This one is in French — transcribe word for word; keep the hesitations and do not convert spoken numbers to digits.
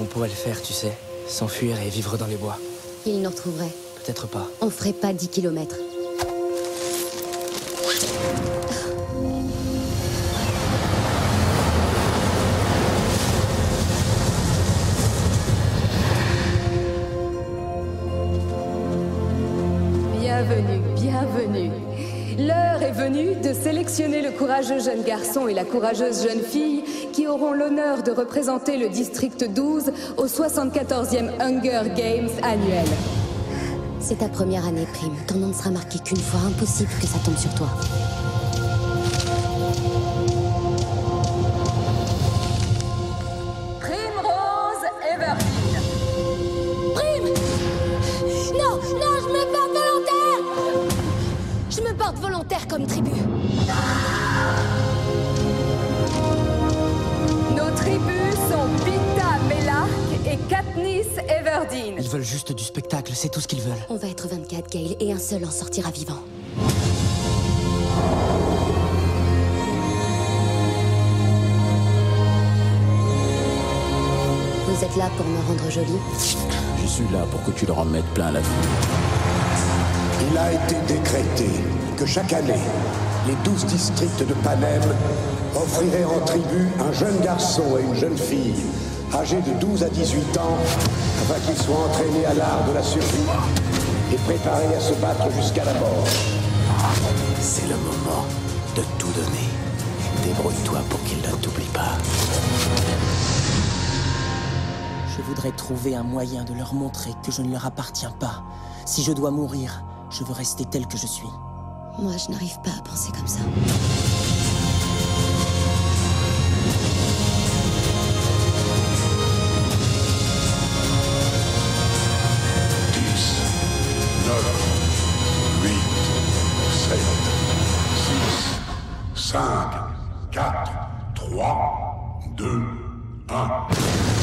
pourrait le faire, tu sais. S'enfuir et vivre dans les bois. Il nous retrouverait. Peut-être pas. On ferait pas dix kilomètres. Bienvenue, bienvenue. L'heure est venue de sélectionner le courageux jeune garçon et la courageuse jeune fille qui auront l'honneur de représenter le district douze au soixante-quatorzième Hunger Games annuel. C'est ta première année, Prime. Ton nom ne sera marqué qu'une fois. Impossible que ça tombe sur toi. Primrose Everdeen. Prime! Non, non, je me porte volontaire! Je me porte volontaire comme tribu. Nos tribus sont Pita Mellark et Katniss Everdeen. Ils veulent juste du spectacle, c'est tout ce qu'ils veulent. On va être vingt-quatre, Gale, et un seul en sortira vivant. Vous êtes là pour me rendre jolie? Je suis là pour que tu leur en mettes plein la vue. Il a été décrété que chaque année, les douze districts de Panem offriraient en tribu un jeune garçon et une jeune fille âgés de douze à dix-huit ans afin qu'ils soient entraînés à l'art de la survie et préparés à se battre jusqu'à la mort. C'est le moment de tout donner. Débrouille-toi pour qu'ils ne t'oublient pas. Je voudrais trouver un moyen de leur montrer que je ne leur appartiens pas. Si je dois mourir, je veux rester tel que je suis. Moi, je n'arrive pas à penser comme ça. dix, neuf, huit, sept, six, cinq, quatre, trois, deux, un.